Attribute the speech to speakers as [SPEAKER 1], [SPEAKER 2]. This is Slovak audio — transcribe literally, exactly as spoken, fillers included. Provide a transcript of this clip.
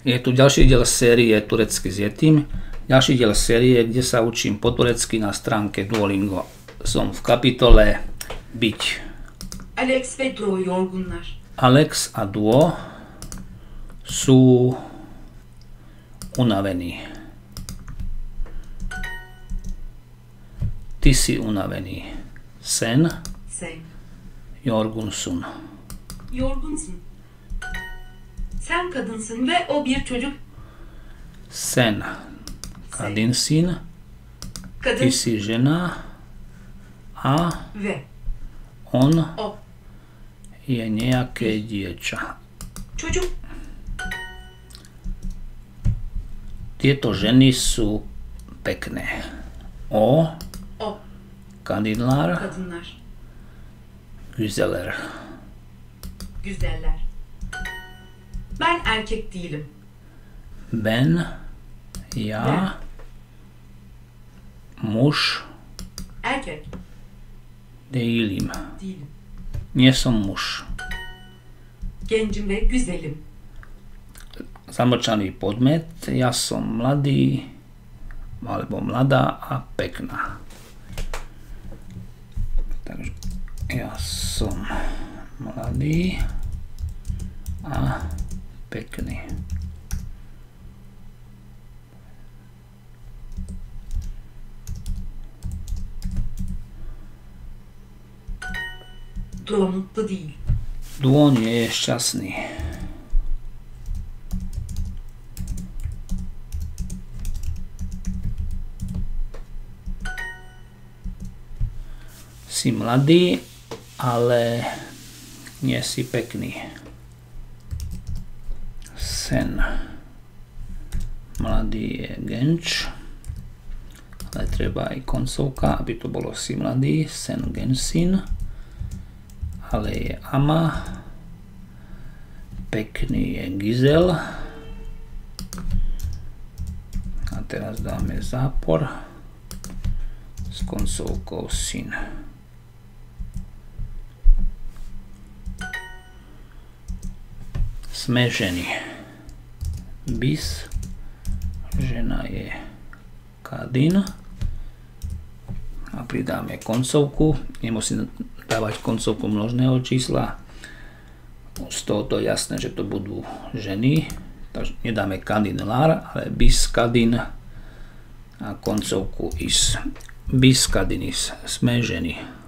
[SPEAKER 1] Je tu ďalší diel série Turecky s Yetim. Ďalší diel série, kde sa učím po turecky na stránke Duolingo. Som v kapitole byť.
[SPEAKER 2] Alex ve Duo yorgunlar.
[SPEAKER 1] Alex a Duo sú unavení. Ty si unavený. Sen.
[SPEAKER 2] Sen.
[SPEAKER 1] Yorgunsun.
[SPEAKER 2] Yorgunsun. Sen kadınsın ve o bir çocuk.
[SPEAKER 1] Sen. Kadinsin.
[SPEAKER 2] Kadın.
[SPEAKER 1] Ty si žena. A
[SPEAKER 2] Ve.
[SPEAKER 1] on
[SPEAKER 2] O.
[SPEAKER 1] je nejaké dieča.
[SPEAKER 2] Çocuk.
[SPEAKER 1] Tieto ženy sú pekné. O.
[SPEAKER 2] O.
[SPEAKER 1] Kadınlar.
[SPEAKER 2] Kadınlar.
[SPEAKER 1] Güzeller.
[SPEAKER 2] Güzeller. Ben erkek değilim.
[SPEAKER 1] Ben. Ja. Muž.
[SPEAKER 2] Erkek
[SPEAKER 1] Değilim.
[SPEAKER 2] değilim.
[SPEAKER 1] Nie som muž.
[SPEAKER 2] Gencim ve güzelim.
[SPEAKER 1] Zamlčaný podmet. Ja som mladý alebo mladá a pekná. Takže ja som mladý a pekný.
[SPEAKER 2] Duo mutlu değil.
[SPEAKER 1] Duo nie je šťastný. Si mladý, ale nie si pekný. Sen. Mladý je genč, ale treba aj koncovka, aby to bolo si mladý. Sen gensin. Ale je ama. Pekný je gizel. A teraz dáme zápor s koncovkou sin. Sme ženy. Bis. Žena je kadin. A pridáme koncovku. Nemusím dávať koncovku množného čísla. Z tohoto je jasné, že to budú ženy. Takže nedáme kadin lar, ale bis kadin a koncovku is. Bis kadinis. Sme ženy.